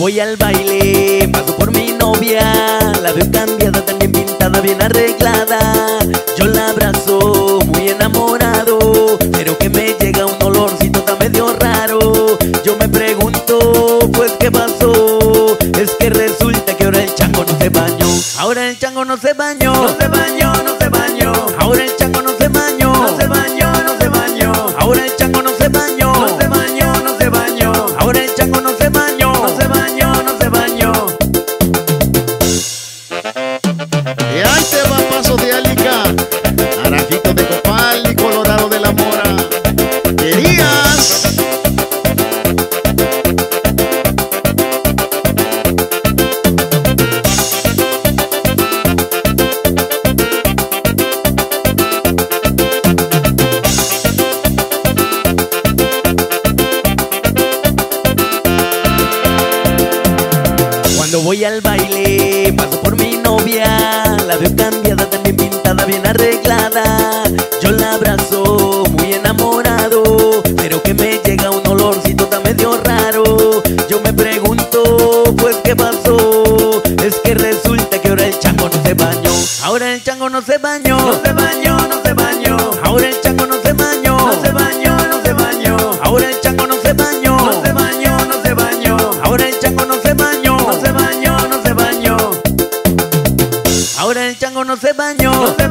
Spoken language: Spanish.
voy al baile, paso por mi novia, la veo cambiada, también pintada, bien arreglada. Yo la abrazo, muy enamorado, pero que me llega un olorcito tan medio raro. Yo me pregunto, pues ¿qué pasó? Es que resulta que ahora el chango no se bañó. Ahora el chango no se bañó, no se bañó, no se bañó. Ahora el chango no se bañó, no se bañó, no se bañó. Ahora el chango no se bañó, no se bañó, no se bañó. Ahora el chango no se bañó, no se bañó, no se bañó. Y ahí se va Paso de Alica, Naranjito de Copal y Colorado de la Mora. ¿Querías? Cuando voy al baile, paso por mi novia, la veo cambiada, también pintada, bien arreglada. Yo la abrazo, muy enamorado, pero que me llega un olorcito tan medio raro. Yo me pregunto, pues ¿qué pasó? Es que resulta que ahora el chango no se bañó. Ahora el chango no se bañó, no se bañó, no se bañó. Ahora el chango no se bañó, no se bañó, no se bañó. Ahora el chango no se bañó, no se bañó, no se bañó. Ahora el chango no se bañó, no se bañó, no se bañó. Ahora el chango no se bañó, no se